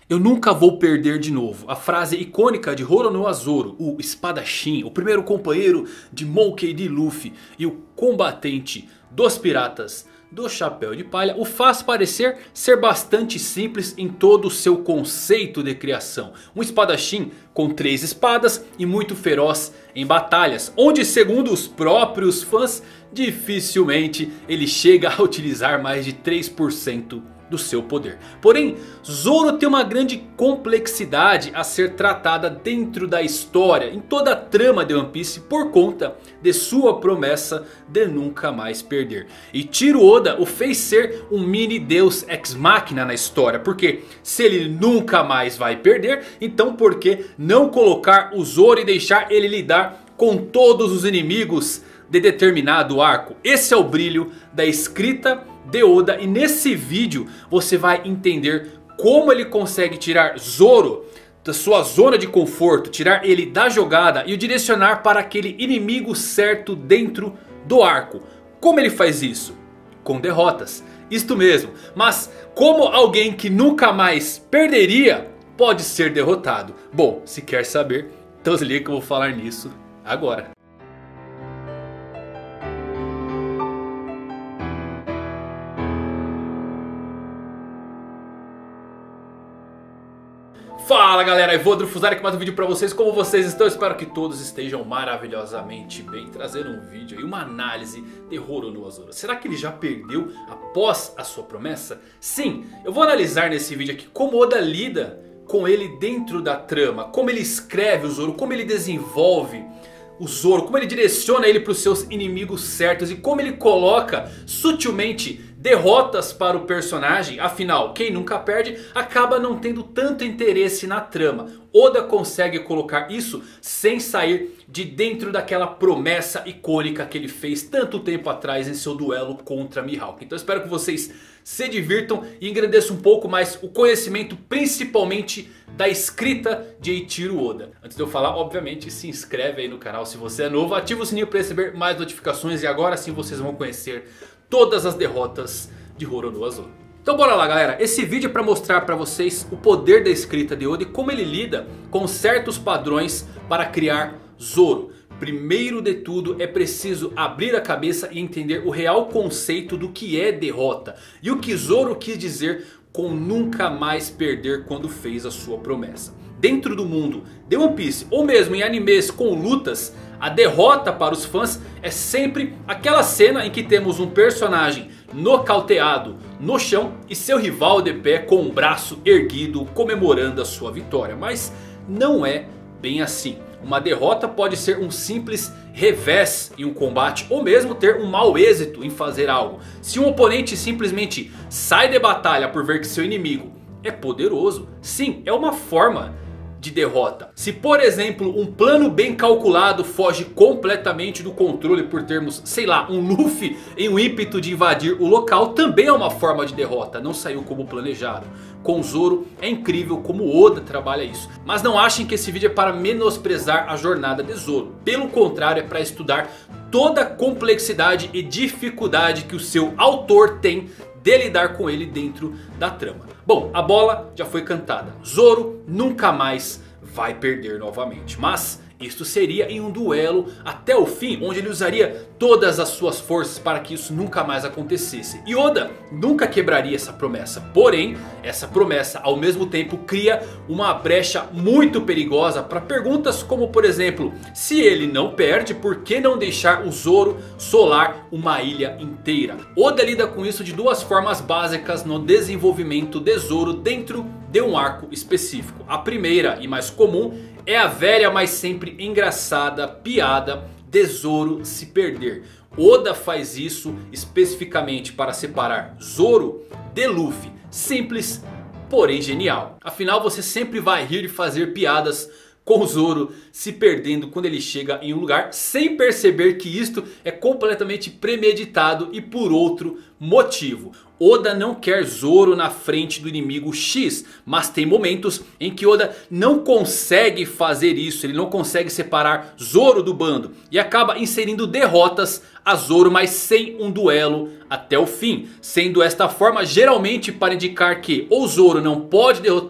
Eu nunca vou perder de novo. A frase icônica de Roronoa Zoro, o espadachim, o primeiro companheiro de Monkey D. Luffy e o combatente dos piratas do Chapéu de Palha, o faz parecer ser bastante simples em todo o seu conceito de criação. Um espadachim com 3 espadas e muito feroz em batalhas, onde segundo os próprios fãs, dificilmente ele chega a utilizar mais de 3% do seu poder. Porém, Zoro tem uma grande complexidade a ser tratada dentro da história, em toda a trama de One Piece, por conta de sua promessa de nunca mais perder. E Ichiro Oda o fez ser um mini deus ex machina na história, porque se ele nunca mais vai perder, então por que não colocar o Zoro e deixar ele lidar com todos os inimigos de determinado arco? Esse é o brilho da escrita de Oda, e nesse vídeo você vai entender como ele consegue tirar Zoro da sua zona de conforto, tirar ele da jogada e o direcionar para aquele inimigo certo dentro do arco. Como ele faz isso? Com derrotas, isto mesmo. Mas como alguém que nunca mais perderia pode ser derrotado? Bom, se quer saber, então se liga que eu vou falar nisso agora. Fala galera, eu vou Drufuzar aqui mais um vídeo pra vocês. Como vocês estão? Espero que todos estejam maravilhosamente bem. Trazendo um vídeo e uma análise de Roronoa Zoro. Será que ele já perdeu após a sua promessa? Sim, eu vou analisar nesse vídeo aqui como Oda lida com ele dentro da trama. Como ele escreve o Zoro, como ele desenvolve o Zoro, como ele direciona ele para os seus inimigos certos. E como ele coloca sutilmente derrotas para o personagem. Afinal, quem nunca perde acaba não tendo tanto interesse na trama. Oda consegue colocar isso sem sair de dentro daquela promessa icônica que ele fez tanto tempo atrás em seu duelo contra Mihawk. Então espero que vocês se divirtam e engrandeçam um pouco mais o conhecimento, principalmente da escrita de Eiichiro Oda. Antes de eu falar, obviamente se inscreve aí no canal se você é novo, ativa o sininho para receber mais notificações e agora sim vocês vão conhecer todas as derrotas de Roronoa Zoro. Então bora lá galera, esse vídeo é para mostrar para vocês o poder da escrita de Oda e como ele lida com certos padrões para criar Zoro. Primeiro de tudo é preciso abrir a cabeça e entender o real conceito do que é derrota. E o que Zoro quis dizer com nunca mais perder quando fez a sua promessa. Dentro do mundo de One Piece ou mesmo em animes com lutas, a derrota para os fãs é sempre aquela cena em que temos um personagem nocauteado no chão e seu rival de pé com o braço erguido comemorando a sua vitória. Mas não é bem assim. Uma derrota pode ser um simples revés em um combate ou mesmo ter um mau êxito em fazer algo. Se um oponente simplesmente sai de batalha por ver que seu inimigo é poderoso, sim, é uma forma de derrota. Se por exemplo um plano bem calculado foge completamente do controle por termos, sei lá, um Luffy em um ímpeto de invadir o local, também é uma forma de derrota, não saiu como planejado. Com Zoro é incrível como Oda trabalha isso. Mas não achem que esse vídeo é para menosprezar a jornada de Zoro. Pelo contrário, é para estudar toda a complexidade e dificuldade que o seu autor tem de lidar com ele dentro da trama. Bom, a bola já foi cantada. Zoro nunca mais vai perder novamente. Mas isto seria em um duelo até o fim, onde ele usaria todas as suas forças para que isso nunca mais acontecesse. E Oda nunca quebraria essa promessa. Porém, essa promessa ao mesmo tempo cria uma brecha muito perigosa para perguntas como por exemplo, se ele não perde, por que não deixar o Zoro solar uma ilha inteira? Oda lida com isso de duas formas básicas no desenvolvimento de Zoro dentro de um arco específico. A primeira e mais comum é a velha, mas sempre engraçada piada de Zoro se perder. Oda faz isso especificamente para separar Zoro de Luffy. Simples, porém genial. Afinal você sempre vai rir e fazer piadas com o Zoro se perdendo quando ele chega em um lugar, sem perceber que isto é completamente premeditado e por outro motivo. Oda não quer Zoro na frente do inimigo X, mas tem momentos em que Oda não consegue fazer isso. Ele não consegue separar Zoro do bando e acaba inserindo derrotas a Zoro, mas sem um duelo até o fim. Sendo esta forma geralmente para indicar que ou Zoro não pode derrotar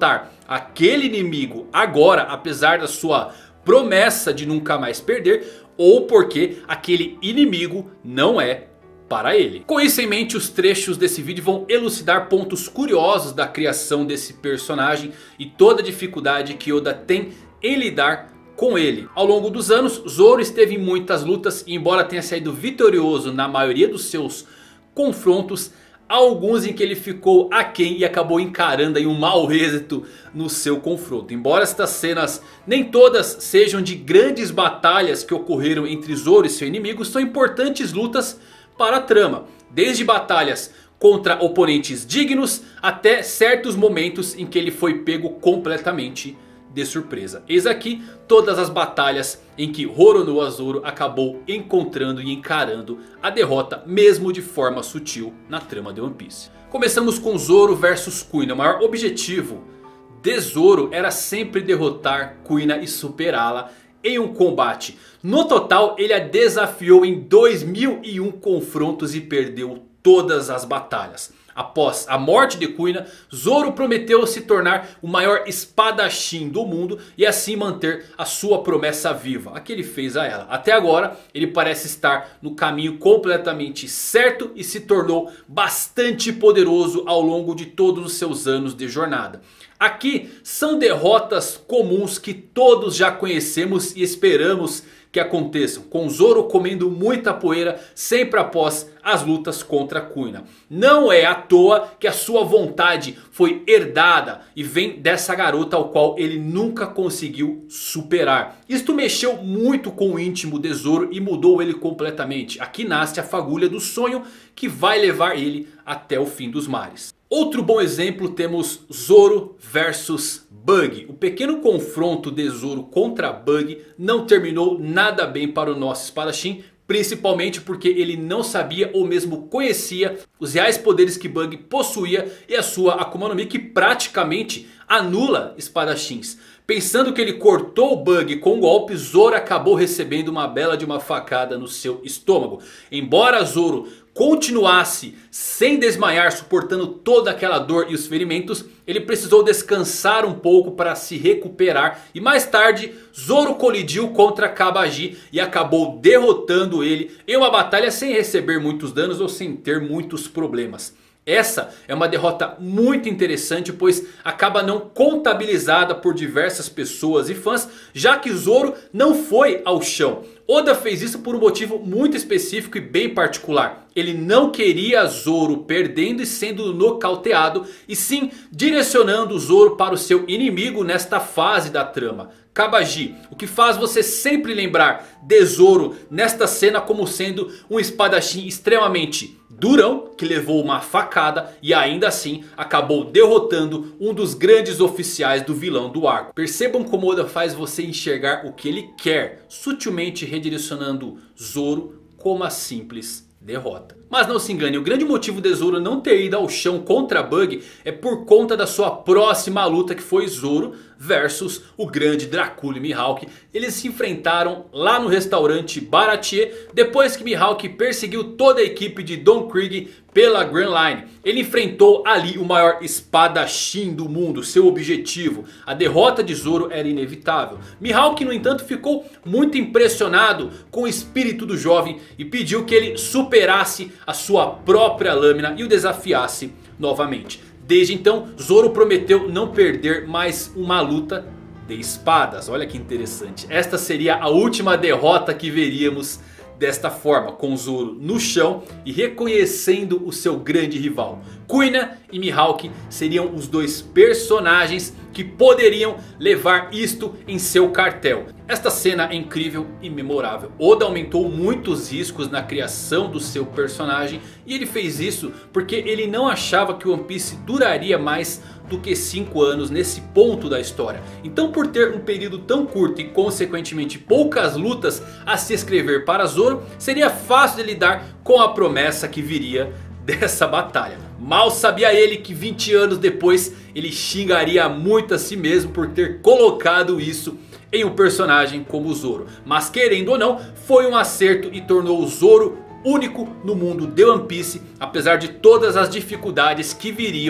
aquele inimigo agora, apesar da sua promessa de nunca mais perder, ou porque aquele inimigo não é para ele. Com isso em mente, os trechos desse vídeo vão elucidar pontos curiosos da criação desse personagem e toda a dificuldade que Oda tem em lidar com ele. Ao longo dos anos, Zoro esteve em muitas lutas e embora tenha saído vitorioso na maioria dos seus confrontos, há alguns em que ele ficou aquém e acabou encarando aí um mau êxito no seu confronto. Embora estas cenas nem todas sejam de grandes batalhas que ocorreram entre Zoro e seu inimigo, são importantes lutas para a trama. Desde batalhas contra oponentes dignos até certos momentos em que ele foi pego completamente de surpresa. Eis aqui todas as batalhas em que Roronoa Zoro acabou encontrando e encarando a derrota, mesmo de forma sutil, na trama de One Piece. Começamos com Zoro versus Kuina. O maior objetivo de Zoro era sempre derrotar Kuina e superá-la em um combate. No total, ele a desafiou em 2001 confrontos e perdeu todas as batalhas. Após a morte de Kuina, Zoro prometeu se tornar o maior espadachim do mundo e assim manter a sua promessa viva, a que ele fez a ela. Até agora ele parece estar no caminho completamente certo e se tornou bastante poderoso ao longo de todos os seus anos de jornada. Aqui são derrotas comuns que todos já conhecemos e esperamos que aconteçam, com Zoro comendo muita poeira sempre após as lutas contra Kuina. Não é à toa que a sua vontade foi herdada e vem dessa garota ao qual ele nunca conseguiu superar. Isto mexeu muito com o íntimo de Zoro e mudou ele completamente. Aqui nasce a fagulha do sonho que vai levar ele até o fim dos mares. Outro bom exemplo temos Zoro versus Bug. O pequeno confronto de Zoro contra Bug não terminou nada bem para o nosso espadachim. Principalmente porque ele não sabia ou mesmo conhecia os reais poderes que Bug possuía e a sua Akuma no Mi, que praticamente anula espadachins. Pensando que ele cortou o Bug com um golpe, Zoro acabou recebendo uma bela de uma facada no seu estômago. Embora Zoro continuasse sem desmaiar, suportando toda aquela dor e os ferimentos, ele precisou descansar um pouco para se recuperar. E mais tarde Zoro colidiu contra Kabaji e acabou derrotando ele em uma batalha sem receber muitos danos ou sem ter muitos problemas. Essa é uma derrota muito interessante, pois acaba não contabilizada por diversas pessoas e fãs, já que Zoro não foi ao chão. Oda fez isso por um motivo muito específico e bem particular. Ele não queria Zoro perdendo e sendo nocauteado, e sim direcionando Zoro para o seu inimigo nesta fase da trama, Kabaji. O que faz você sempre lembrar de Zoro nesta cena como sendo um espadachim extremamente durão, que levou uma facada e ainda assim acabou derrotando um dos grandes oficiais do vilão do arco. Percebam como Oda faz você enxergar o que ele quer, sutilmente redirecionando Zoro com uma simples derrota. Mas não se engane, o grande motivo de Zoro não ter ido ao chão contra Bug é por conta da sua próxima luta, que foi Zoro versus o grande Dracula e Mihawk. Eles se enfrentaram lá no restaurante Baratier, depois que Mihawk perseguiu toda a equipe de Don Krieg pela Grand Line. Ele enfrentou ali o maior espadachim do mundo, seu objetivo. A derrota de Zoro era inevitável. Mihawk, no entanto, ficou muito impressionado com o espírito do jovem e pediu que ele superasse a sua própria lâmina e o desafiasse novamente. Desde então, Zoro prometeu não perder mais uma luta de espadas. Olha que interessante. Esta seria a última derrota que veríamos desta forma, com Zoro no chão e reconhecendo o seu grande rival. Kuina e Mihawk seriam os dois personagens que poderiam levar isto em seu cartel. Esta cena é incrível e memorável. Oda aumentou muitos riscos na criação do seu personagem. E ele fez isso porque ele não achava que One Piece duraria mais do que 5 anos nesse ponto da história. Então, por ter um período tão curto e consequentemente poucas lutas a se escrever para Zoro, seria fácil de lidar com a promessa que viria dessa batalha. Mal sabia ele que 20 anos depois ele xingaria muito a si mesmo por ter colocado isso em um personagem como Zoro. Mas querendo ou não, foi um acerto e tornou o Zoro único no mundo de One Piece, apesar de todas as dificuldades que viriam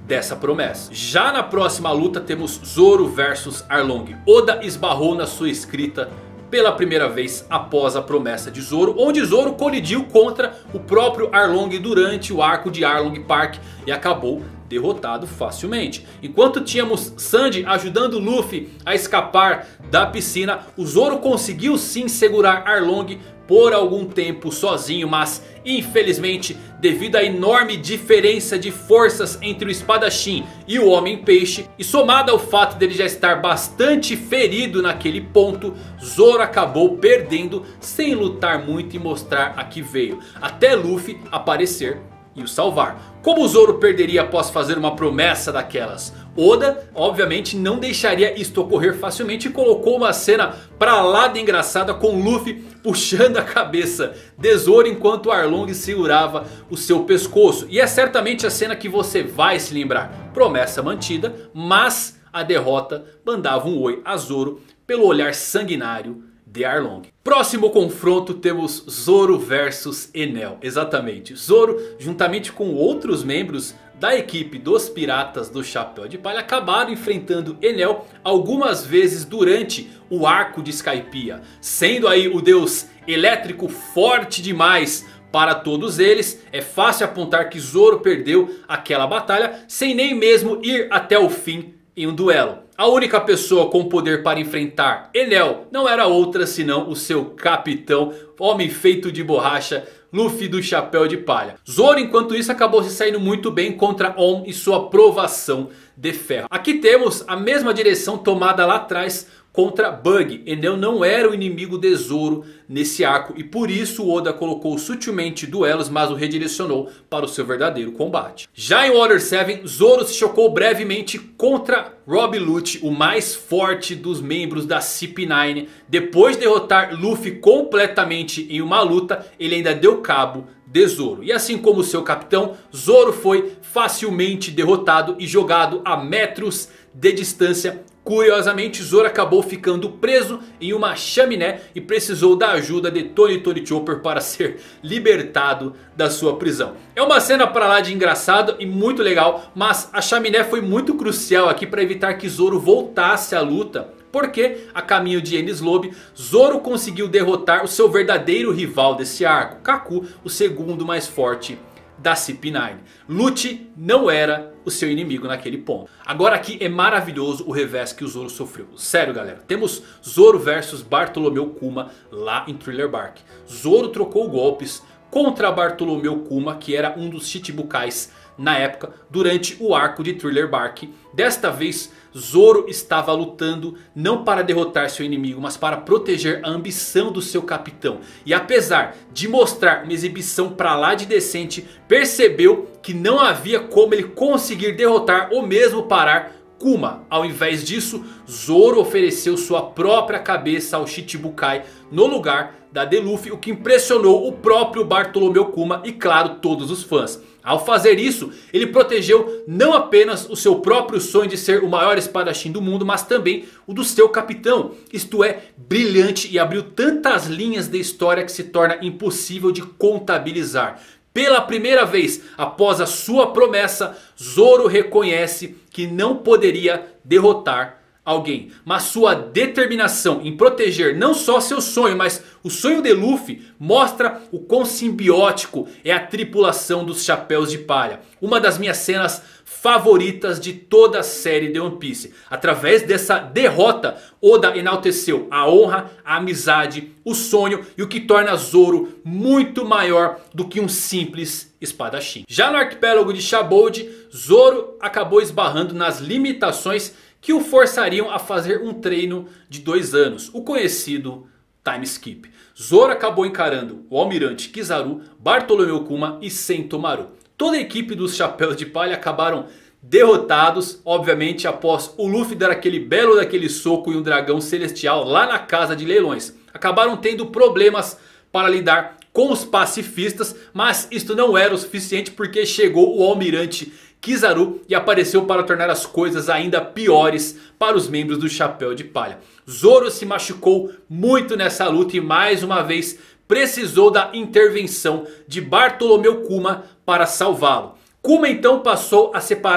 dessa promessa. Já na próxima luta temos Zoro versus Arlong. Oda esbarrou na sua escrita pela primeira vez após a promessa de Zoro, onde Zoro colidiu contra o próprio Arlong durante o arco de Arlong Park e acabou derrotado facilmente. Enquanto tínhamos Sanji ajudando Luffy a escapar da piscina, o Zoro conseguiu sim segurar Arlong por algum tempo sozinho, mas infelizmente, devido à enorme diferença de forças entre o espadachim e o Homem-Peixe, e somado ao fato dele já estar bastante ferido naquele ponto, Zoro acabou perdendo sem lutar muito e mostrar a que veio, até Luffy aparecer e o salvar. Como o Zoro perderia após fazer uma promessa daquelas? Oda obviamente não deixaria isto ocorrer facilmente e colocou uma cena pra lá de engraçada com Luffy puxando a cabeça de Zoro enquanto Arlong segurava o seu pescoço. E é certamente a cena que você vai se lembrar. Promessa mantida, mas a derrota mandava um oi a Zoro pelo olhar sanguinário de Arlong. Próximo confronto temos Zoro versus Enel. Exatamente, Zoro juntamente com outros membros da equipe dos Piratas do Chapéu de Palha acabaram enfrentando Enel algumas vezes durante o arco de Skypiea, sendo aí o deus elétrico forte demais para todos eles. É fácil apontar que Zoro perdeu aquela batalha sem nem mesmo ir até o fim em um duelo. A única pessoa com poder para enfrentar Enel não era outra senão o seu capitão, homem feito de borracha, Luffy do Chapéu de Palha. Zoro enquanto isso acabou se saindo muito bem contra On e sua provação de ferro. Aqui temos a mesma direção tomada lá atrás contra Bug. Enel não era o inimigo de Zoro nesse arco e por isso Oda colocou sutilmente duelos, mas o redirecionou para o seu verdadeiro combate. Já em Water 7, Zoro se chocou brevemente contra Rob Lucci, o mais forte dos membros da CP9. Depois de derrotar Luffy completamente em uma luta, ele ainda deu cabo de Zoro. E assim como seu capitão, Zoro foi facilmente derrotado e jogado a metros de distância. Curiosamente, Zoro acabou ficando preso em uma chaminé e precisou da ajuda de Tony Chopper para ser libertado da sua prisão. É uma cena para lá de engraçado e muito legal, mas a chaminé foi muito crucial aqui para evitar que Zoro voltasse à luta. Porque a caminho de Enies Lobby, Zoro conseguiu derrotar o seu verdadeiro rival desse arco, Kaku, o segundo mais forte da CP9. Lucci não era o seu inimigo naquele ponto. Agora aqui é maravilhoso o revés que o Zoro sofreu. Sério galera, temos Zoro versus Bartolomeu Kuma lá em Thriller Bark. Zoro trocou golpes contra Bartolomeu Kuma, que era um dos Chichibukais na época, durante o arco de Thriller Bark. Desta vez Zoro estava lutando não para derrotar seu inimigo, mas para proteger a ambição do seu capitão. E apesar de mostrar uma exibição pra lá de decente, percebeu que não havia como ele conseguir derrotar ou mesmo parar Kuma. Ao invés disso, Zoro ofereceu sua própria cabeça ao Chichibukai no lugar da de Luffy, o que impressionou o próprio Bartolomeu Kuma e claro todos os fãs. Ao fazer isso, ele protegeu não apenas o seu próprio sonho de ser o maior espadachim do mundo, mas também o do seu capitão. Isto é brilhante e abriu tantas linhas de história que se torna impossível de contabilizar. Pela primeira vez após a sua promessa, Zoro reconhece que não poderia derrotar alguém. Mas sua determinação em proteger não só seu sonho, mas o sonho de Luffy mostra o quão simbiótico é a tripulação dos Chapéus de Palha. Uma das minhas cenas favoritas de toda a série de One Piece. Através dessa derrota, Oda enalteceu a honra, a amizade, o sonho e o que torna Zoro muito maior do que um simples espadachim. Já no arquipélago de Shabold, Zoro acabou esbarrando nas limitações que o forçariam a fazer um treino de 2 anos, o conhecido time skip. Zoro acabou encarando o Almirante Kizaru, Bartolomeu Kuma e Sentomaru. Toda a equipe dos Chapéus de Palha acabaram derrotados, obviamente após o Luffy dar aquele belo daquele soco em um dragão celestial lá na casa de leilões. Acabaram tendo problemas para lidar com os pacifistas, mas isto não era o suficiente porque chegou o Almirante Kizaru e apareceu para tornar as coisas ainda piores para os membros do Chapéu de Palha. Zoro se machucou muito nessa luta e mais uma vez precisou da intervenção de Bartolomeu Kuma para salvá-lo. Kuma então passou a separar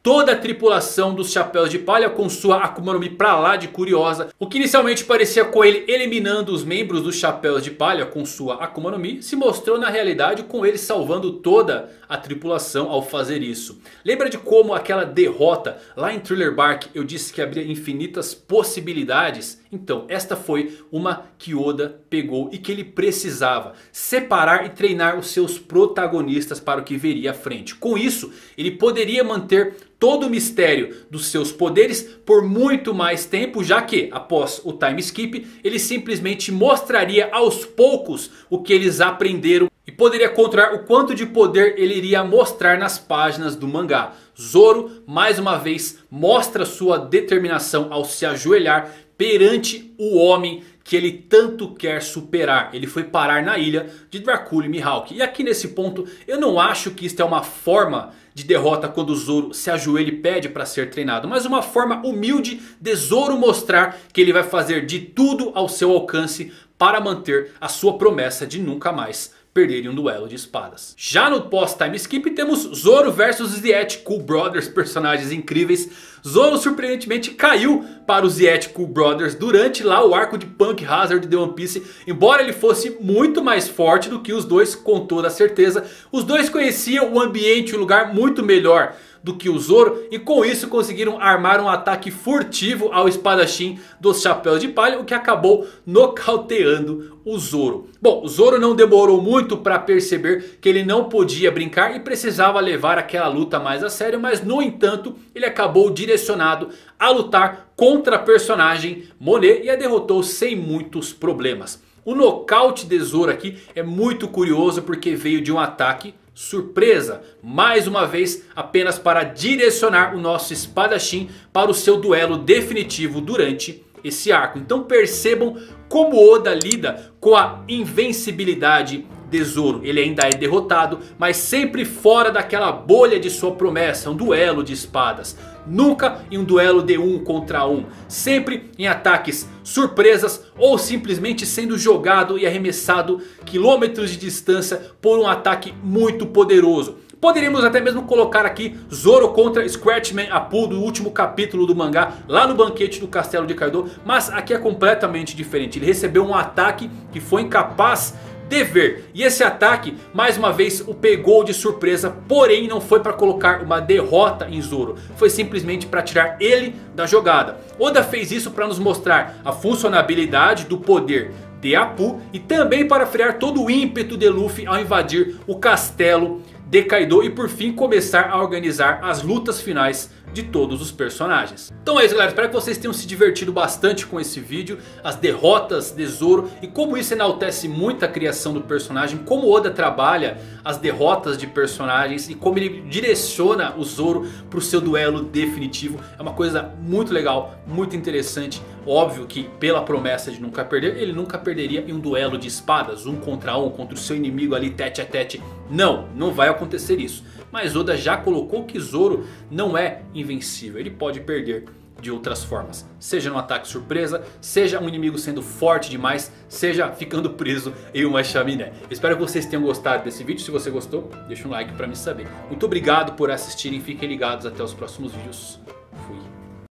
toda a tripulação dos Chapéus de Palha com sua Akuma no Mi pra lá de curiosa. O que inicialmente parecia com ele eliminando os membros dos Chapéus de Palha com sua Akuma no Mi, se mostrou na realidade com ele salvando toda a tripulação ao fazer isso. Lembra de como aquela derrota lá em Thriller Bark eu disse que abria infinitas possibilidades? Então esta foi uma que Oda pegou e que ele precisava separar e treinar os seus protagonistas para o que viria à frente. Com isso ele poderia manter todo o mistério dos seus poderes por muito mais tempo, já que após o time skip ele simplesmente mostraria aos poucos o que eles aprenderam e poderia controlar o quanto de poder ele iria mostrar nas páginas do mangá. Zoro mais uma vez mostra sua determinação ao se ajoelhar perante o homem que ele tanto quer superar. Ele foi parar na ilha de Dracula e Mihawk. E aqui nesse ponto eu não acho que isto é uma forma de derrota quando o Zoro se ajoelha e pede para ser treinado, mas uma forma humilde de Zoro mostrar que ele vai fazer de tudo ao seu alcance para manter a sua promessa de nunca mais perderem um duelo de espadas. Já no pós-time skip temos Zoro versus Ziet Cool Brothers, personagens incríveis. Zoro surpreendentemente caiu para os Ziet Cool Brothers durante lá o arco de Punk Hazard de One Piece. Embora ele fosse muito mais forte do que os dois, com toda certeza. Os dois conheciam o ambiente e o lugar muito melhor do que o Zoro, e com isso conseguiram armar um ataque furtivo ao espadachim dos Chapéus de Palha, o que acabou nocauteando o Zoro. Bom, o Zoro não demorou muito para perceber que ele não podia brincar e precisava levar aquela luta mais a sério, mas no entanto ele acabou direcionado a lutar contra a personagem Monet e a derrotou sem muitos problemas. O nocaute de Zoro aqui é muito curioso porque veio de um ataque surpresa, mais uma vez apenas para direcionar o nosso espadachim para o seu duelo definitivo durante esse arco. Então percebam como Oda lida com a invencibilidade de Zoro. Ele ainda é derrotado, mas sempre fora daquela bolha de sua promessa, um duelo de espadas. Nunca em um duelo de 1 contra 1. Sempre em ataques surpresas ou simplesmente sendo jogado e arremessado quilômetros de distância por um ataque muito poderoso. Poderíamos até mesmo colocar aqui Zoro contra Scratchman Appu do último capítulo do mangá, lá no banquete do castelo de Kaido. Mas aqui é completamente diferente. Ele recebeu um ataque que foi incapaz de ver. E esse ataque mais uma vez o pegou de surpresa. Porém não foi para colocar uma derrota em Zoro. Foi simplesmente para tirar ele da jogada. Oda fez isso para nos mostrar a funcionalidade do poder de Appu. E também para frear todo o ímpeto de Luffy ao invadir o castelo de Kaido. E por fim começar a organizar as lutas finais de todos os personagens. Então é isso, galera, espero que vocês tenham se divertido bastante com esse vídeo. As derrotas de Zoro e como isso enaltece muito a criação do personagem. Como Oda trabalha as derrotas de personagens e como ele direciona o Zoro para o seu duelo definitivo. É uma coisa muito legal, muito interessante. Óbvio que pela promessa de nunca perder, ele nunca perderia em um duelo de espadas, 1 contra 1 contra o seu inimigo ali tete a tete. Não, não vai acontecer isso. Mas Oda já colocou que Zoro não é invencível. Ele pode perder de outras formas. Seja num ataque surpresa, seja um inimigo sendo forte demais, seja ficando preso em uma chaminé. Eu espero que vocês tenham gostado desse vídeo. Se você gostou, deixa um like pra me saber. Muito obrigado por assistirem. Fiquem ligados até os próximos vídeos.